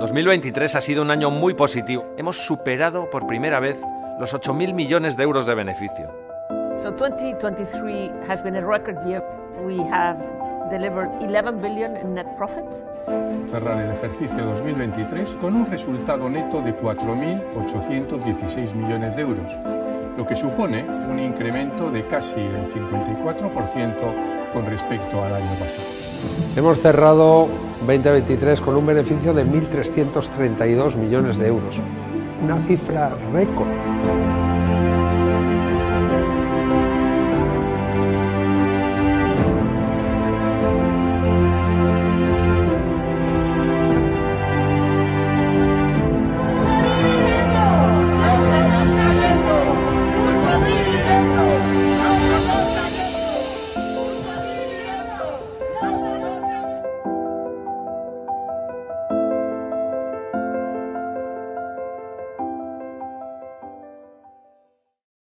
2023 ha sido un año muy positivo. Hemos superado por primera vez los 8.000 millones de euros de beneficio. So 2023 has been a record year. We have delivered 11 billion in net profit. Cerrar el ejercicio 2023 con un resultado neto de 4.816 millones de euros, lo que supone un incremento de casi el 54% con respecto al año pasado. Hemos cerrado 2023 con un beneficio de 1.332 millones de euros, una cifra récord.